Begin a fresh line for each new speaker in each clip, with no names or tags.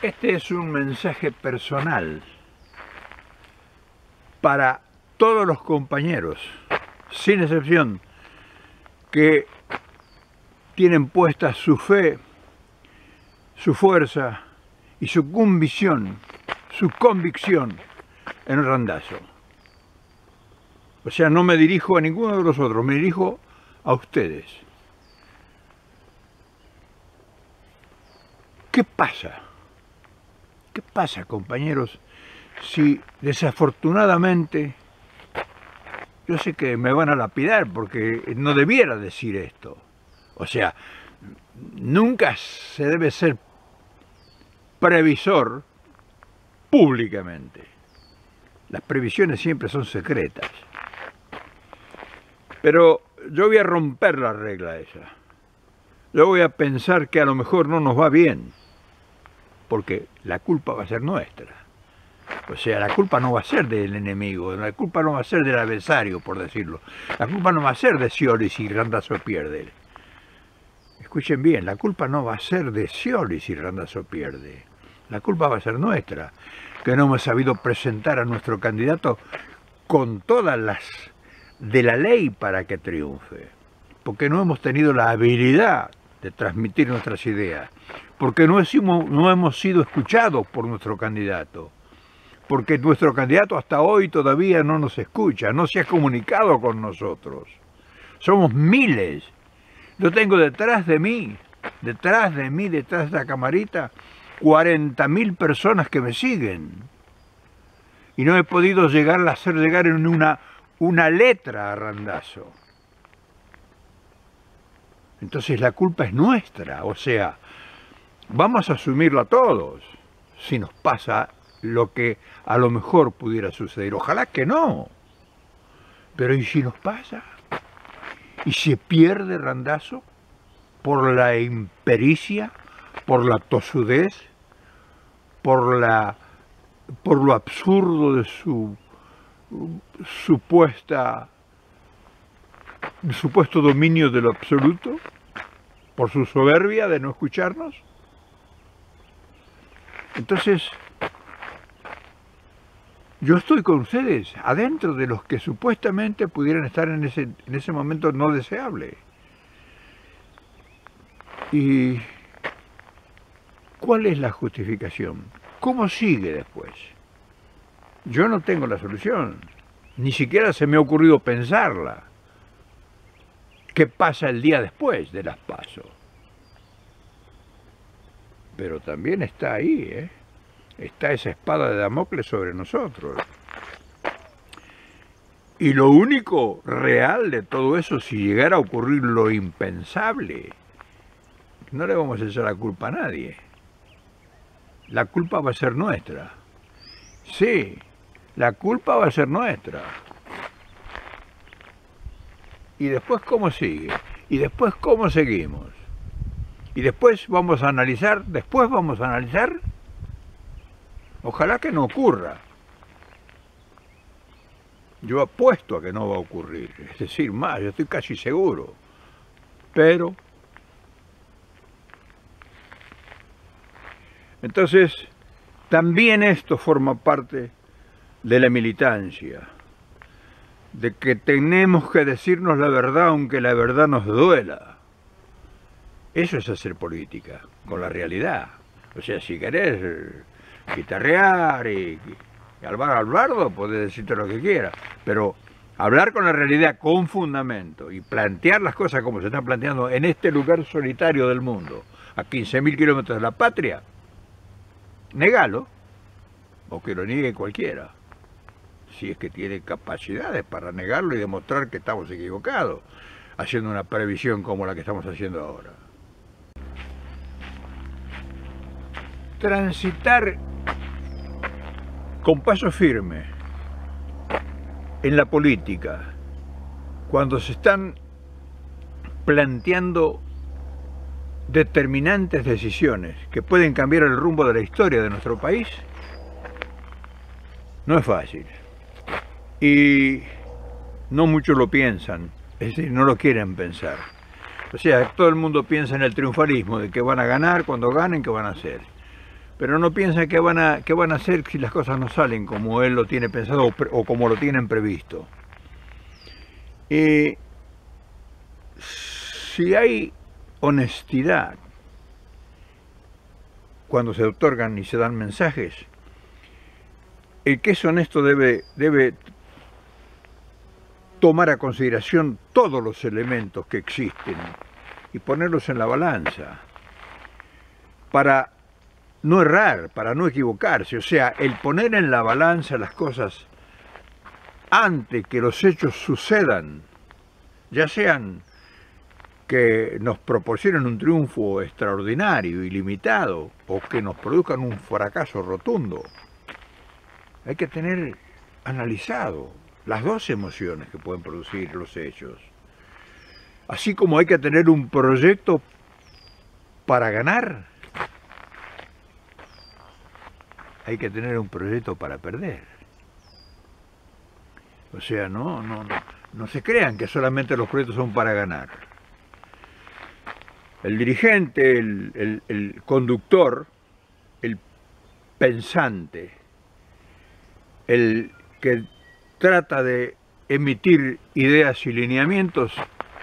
Este es un mensaje personal para todos los compañeros, sin excepción, que tienen puesta su fe, su fuerza y su convicción en Randazzo. O sea, no me dirijo a ninguno de los otros, me dirijo a ustedes. ¿Qué pasa? ¿Qué pasa, compañeros, si desafortunadamente, yo sé que me van a lapidar porque no debiera decir esto? O sea, nunca se debe ser previsor públicamente. Las previsiones siempre son secretas. Pero yo voy a romper la regla esa. Yo voy a pensar que a lo mejor no nos va bien, porque la culpa va a ser nuestra. O sea, la culpa no va a ser del enemigo, la culpa no va a ser del adversario, por decirlo. La culpa no va a ser de Scioli si Randazzo pierde. Escuchen bien, la culpa no va a ser de Scioli si Randazzo pierde. La culpa va a ser nuestra, que no hemos sabido presentar a nuestro candidato con todas las de la ley para que triunfe. Porque no hemos tenido la habilidad de transmitir nuestras ideas. Porque no hemos sido escuchados por nuestro candidato. Porque nuestro candidato hasta hoy todavía no nos escucha, no se ha comunicado con nosotros. Somos miles. Yo tengo detrás de mí, detrás de la camarita, 40.000 personas que me siguen. Y no he podido hacer llegar en una letra a Randazzo. Entonces la culpa es nuestra, o sea, vamos a asumirla todos si nos pasa lo que a lo mejor pudiera suceder. Ojalá que no. Pero ¿y si nos pasa? ¿Y se pierde Randazzo por la impericia, por la tosudez, por lo absurdo de su supuesto dominio de lo absoluto, por su soberbia de no escucharnos? Entonces, yo estoy con ustedes, adentro de los que supuestamente pudieran estar en ese momento no deseable. ¿Y cuál es la justificación? ¿Cómo sigue después? Yo no tengo la solución, ni siquiera se me ha ocurrido pensarla. ¿Qué pasa el día después de las PASO? Pero también está ahí, está esa espada de Damocles sobre nosotros. Y lo único real de todo eso, si llegara a ocurrir lo impensable, no le vamos a echar la culpa a nadie. La culpa va a ser nuestra. Sí, la culpa va a ser nuestra. ¿Y después cómo sigue? ¿Y después cómo seguimos? ¿Y después vamos a analizar? Ojalá que no ocurra. Yo apuesto a que no va a ocurrir. Es decir, más, yo estoy casi seguro. Pero entonces, también esto forma parte de la militancia, de que tenemos que decirnos la verdad aunque la verdad nos duela. Eso es hacer política, con la realidad. O sea, si querés guitarrear y Alvardo, podés decirte lo que quieras, pero hablar con la realidad, con fundamento, y plantear las cosas como se están planteando en este lugar solitario del mundo, a 15.000 kilómetros de la patria, negalo, o que lo niegue cualquiera, si es que tiene capacidades para negarlo y demostrar que estamos equivocados, haciendo una previsión como la que estamos haciendo ahora. Transitar con paso firme en la política, cuando se están planteando determinantes decisiones que pueden cambiar el rumbo de la historia de nuestro país, no es fácil. Y no muchos lo piensan, es decir, no lo quieren pensar. O sea, todo el mundo piensa en el triunfalismo, de que van a ganar, cuando ganen, ¿qué van a hacer? pero no piensa qué van a hacer si las cosas no salen como él lo tiene pensado o como lo tienen previsto. Si hay honestidad cuando se otorgan y se dan mensajes, el que es honesto debe tomar a consideración todos los elementos que existen y ponerlos en la balanza para no errar, para no equivocarse. O sea, el poner en la balanza las cosas antes que los hechos sucedan, ya sean que nos proporcionen un triunfo extraordinario, ilimitado, o que nos produzcan un fracaso rotundo. Hay que tener analizado las dos emociones que pueden producir los hechos. Así como hay que tener un proyecto para ganar, hay que tener un proyecto para perder. O sea, no se crean que solamente los proyectos son para ganar. El dirigente, el conductor, el pensante, el que trata de emitir ideas y lineamientos,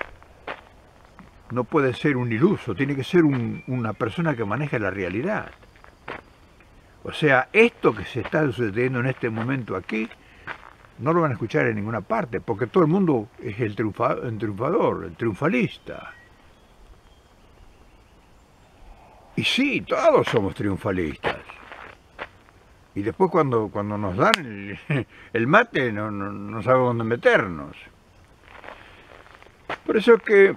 no puede ser un iluso, tiene que ser una persona que maneja la realidad. O sea, esto que se está sucediendo en este momento aquí, no lo van a escuchar en ninguna parte, porque todo el mundo es el triunfador, el triunfalista. Y sí, todos somos triunfalistas. Y después cuando nos dan el mate no sabemos dónde meternos. Por eso que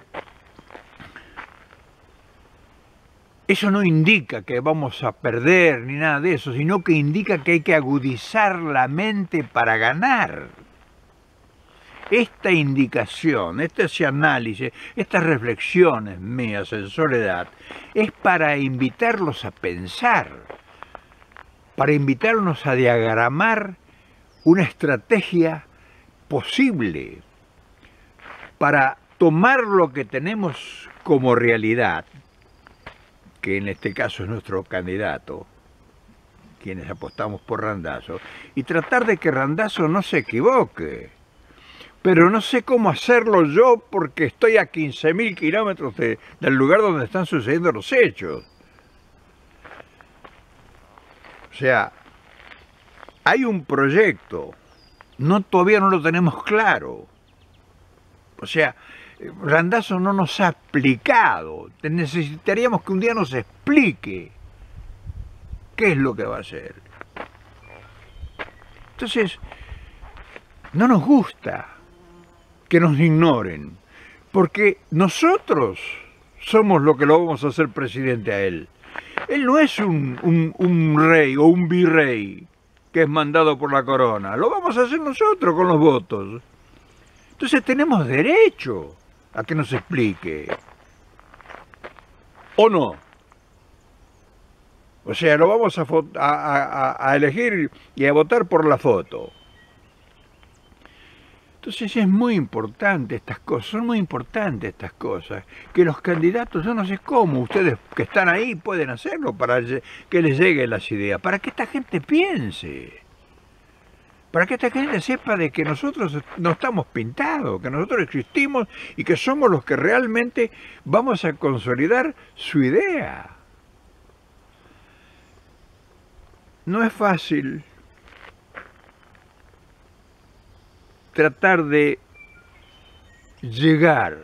eso no indica que vamos a perder ni nada de eso, sino que indica que hay que agudizar la mente para ganar. Esta indicación, este análisis, estas reflexiones mías en soledad, es para invitarlos a pensar, para invitarnos a diagramar una estrategia posible, para tomar lo que tenemos como realidad, que en este caso es nuestro candidato, quienes apostamos por Randazzo, y tratar de que Randazzo no se equivoque. Pero no sé cómo hacerlo yo porque estoy a 15.000 kilómetros del lugar donde están sucediendo los hechos. O sea, hay un proyecto, todavía no lo tenemos claro. O sea, Randazzo no nos ha explicado. Necesitaríamos que un día nos explique qué es lo que va a hacer. Entonces, no nos gusta que nos ignoren, porque nosotros somos los que lo vamos a hacer presidente a él. Él no es un rey o un virrey que es mandado por la corona, lo vamos a hacer nosotros con los votos. Entonces tenemos derecho a que nos explique. ¿O no? O sea, lo vamos a elegir y a votar por la foto. Entonces es muy importante estas cosas, son muy importantes estas cosas, que los candidatos, yo no sé cómo, ustedes que están ahí pueden hacerlo para que les lleguen las ideas, para que esta gente piense, para que esta gente sepa de que nosotros no estamos pintados, que nosotros existimos y que somos los que realmente vamos a consolidar su idea. No es fácil tratar de llegar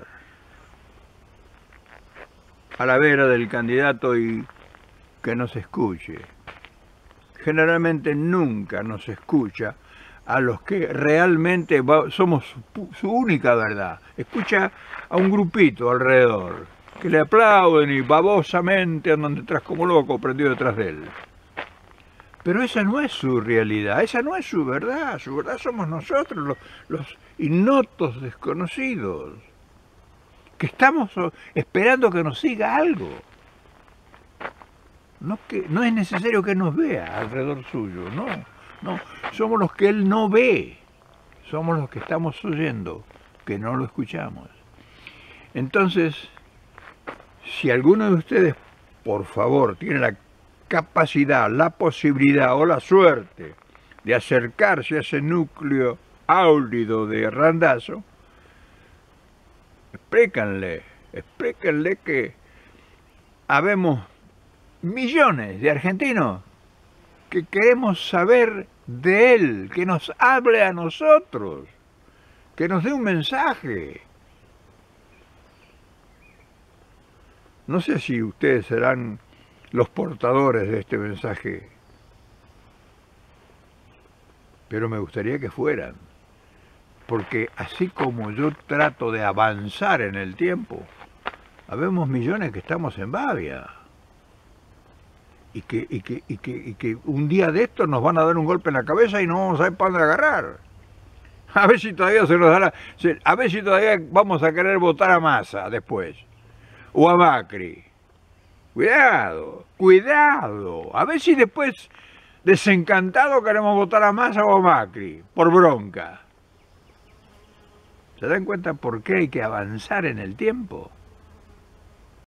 a la vera del candidato y que nos escuche. Generalmente nunca nos escucha a los que realmente somos su única verdad. Escucha a un grupito alrededor que le aplauden y babosamente andan detrás como loco prendido detrás de él. Pero esa no es su realidad, esa no es su verdad somos nosotros, los ignotos desconocidos, que estamos esperando que nos siga algo. No es necesario que nos vea alrededor suyo, no, somos los que él no ve, somos los que estamos oyendo, que no lo escuchamos. Entonces, si alguno de ustedes, por favor, tiene la capacidad, la posibilidad o la suerte de acercarse a ese núcleo áurido de Randazzo, explícanle que habemos millones de argentinos que queremos saber de él, que nos hable a nosotros, que nos dé un mensaje. No sé si ustedes serán los portadores de este mensaje, pero me gustaría que fueran, porque así como yo trato de avanzar en el tiempo, habemos millones que estamos en babia. Y que un día de estos nos van a dar un golpe en la cabeza y no vamos a saber para dónde agarrar. A ver si todavía se nos dará, a ver si todavía vamos a querer votar a Massa después, o a Macri. Cuidado, cuidado, a ver si después desencantado queremos votar a Massa o a Macri, por bronca. ¿Se dan cuenta por qué hay que avanzar en el tiempo?